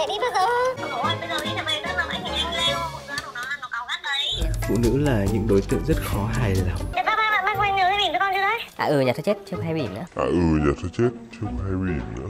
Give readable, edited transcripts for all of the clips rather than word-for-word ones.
mẹ đi bao giờ? Ôi, bây giờ đi thì về, tức là anh nhanh lên, nó cáu gắt đấy. Phụ nữ là những đối tượng rất khó hài lòng. Bác quên nhớ cái bỉm cho con chưa đấy? Nhà thôi chết, chứ không hay bỉm nữa. Nhà thôi chết, chứ không hay bỉm nữa.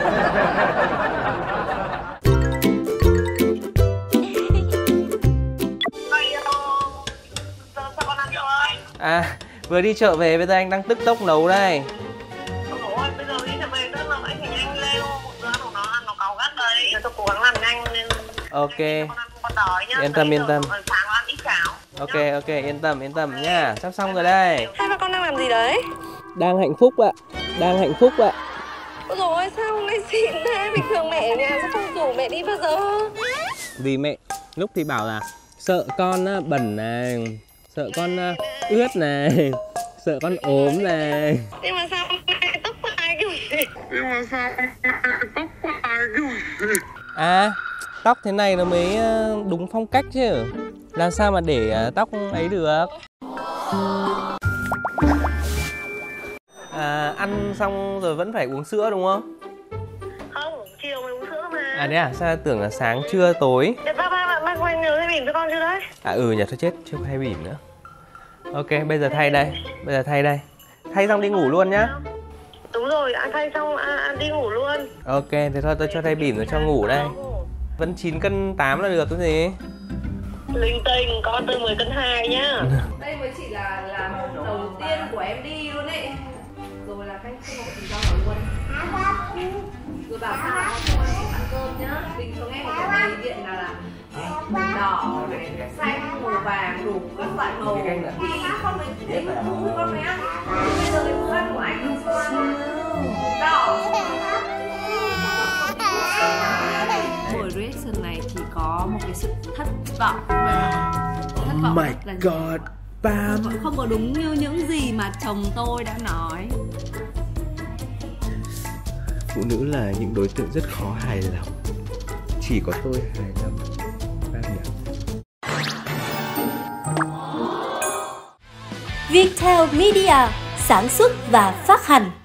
Sao con ăn rồi? Vừa đi chợ về, bây giờ anh đang tức tốc nấu đây. Ôi, bây giờ đi thì về, tức là anh nhanh lên, nó cáu gắt đấy. Tôi cố gắng làm nhanh nên. Ok. Con đói nhá. Yên tâm. Sáng ăn ít cháo. Ok, yên tâm nhá. Sắp xong rồi đây. Hai ba con đang làm gì đấy? Đang hạnh phúc ạ. Ôi dồi ôi, sao hôm nay xịn thế? Bình thường mẹ ở nhà sao không rủ mẹ đi bao giờ? Vì mẹ lúc thì bảo là sợ con bẩn này, sợ con ướt này, sợ con ốm này. Nhưng mà sao hôm nay tóc tai kiểu gì? Tóc thế này nó mới đúng phong cách chứ. Làm sao mà để tóc ấy được. Ăn xong rồi vẫn phải uống sữa đúng không? Không, chiều mới uống sữa mà. Thế à? Sao tưởng là sáng trưa tối. Bác quên nhớ cái bỉm cho con chưa đấy? Nhà thôi chết, chứ không hay bỉm nữa. Ok, bây giờ thay đây. Thay xong đi ngủ luôn nhá. Đúng rồi, thay xong đi ngủ luôn. Ok, thế thôi tôi cho thay bỉm rồi cho ngủ đây. Vẫn 9 cân 8 là được cái gì. Linh tinh, con tôi 10 cân 2 nhá. Đây mới chỉ là hôm đầu tiên của em đi luôn ấy. Rồi là canh không có gì rau nữa luôn. Rồi bảo sao không ăn cơm nhá. Bình thường em có bày điện là đỏ này, xanh, màu vàng, đủ các loại màu. Thì con mới thấy hứng thú con mới ăn. Bây giờ cái bữa ăn của anh không sao ăn đỏ. Buổi reaction này thì có một cái sự thất vọng. Oh my god, Pam. Không có đúng như những gì mà chồng tôi đã nói. Phụ nữ là những đối tượng rất khó hài lòng. Chỉ có tôi hài lòng. Pam nhỉ? Viettel Media sản xuất và phát hành.